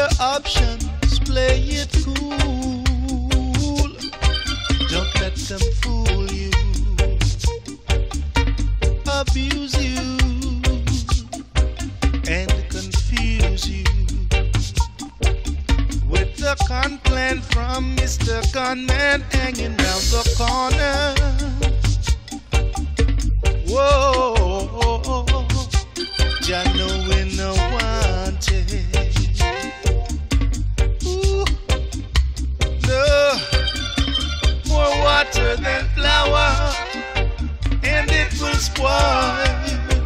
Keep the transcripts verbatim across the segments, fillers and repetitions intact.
your options, play it cool. Don't let them fool you, abuse you, and confuse you with the con plan from Mister Gunman hanging round the corner. Whoa, ya know we no want it. Ooh, no, more water than flour, and it will spoil.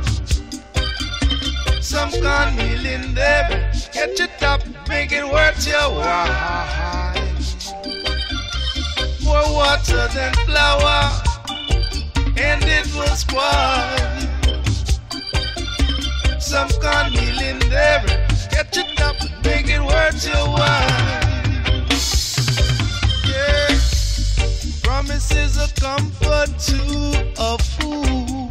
Some cornmeal in there, get it up, make it worth your while. More water than flour, and it will spoil. Some cornmeal in there, get it up, make it worth your while. Yeah, promises of comfort to a fool.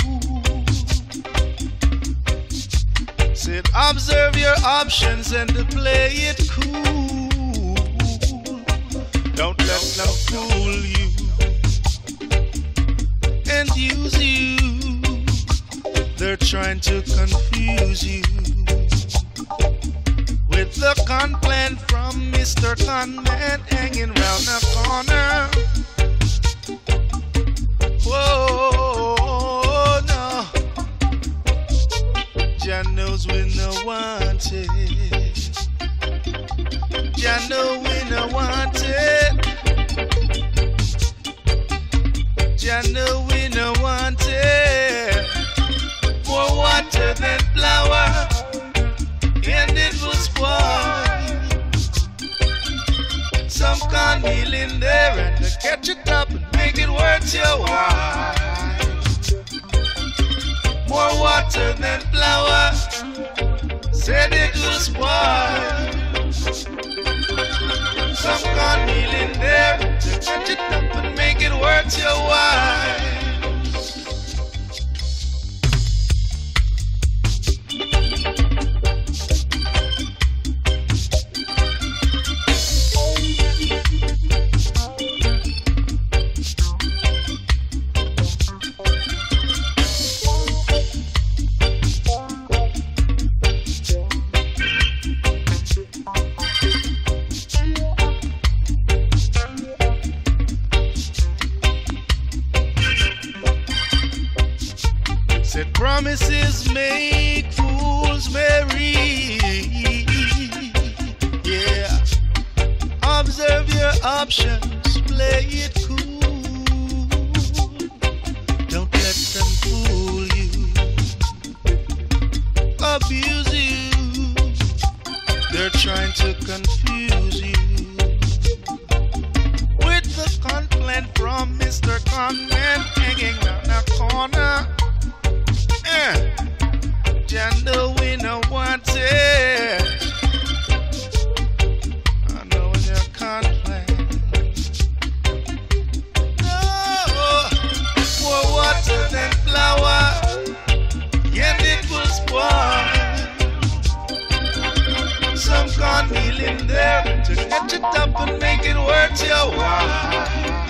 Said observe your options and to play it cool. Don't let them fool you and use you. They're trying to confuse you with the con plan from Mister Conman hanging round the corner. Whoa, no, Jah knows we no want it. Jah know we no want it. Jah know we no want it. More water than flour, and it will spoil. Some cornmeal in there, and to catch it up and make it worth your while. More water than flour, said it will spoil. Some cornmeal in there, to catch it up and make it worth your while. Said promises make fools merry. Yeah, observe your options, play it cool. Don't let them fool you, abuse you. They're trying to confuse you with the con plan from Mister Conman hanging round the corner. Yeah, Jah know we no want it. I know in your conflict. No, more water than flour, and it will spoil. Some cornmeal in there, to catch it up and make it worth your while.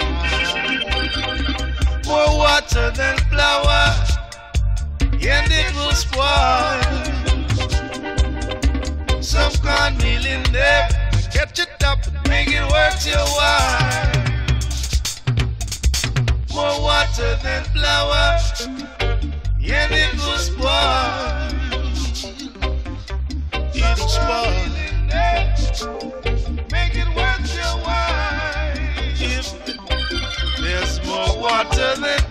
More water than flour, and it will spoil. Some cornmeal in there, catch it up and make it worth your while. More water than flour, and it will spoil. It'll spoil. Make it worth your while. If there's more water than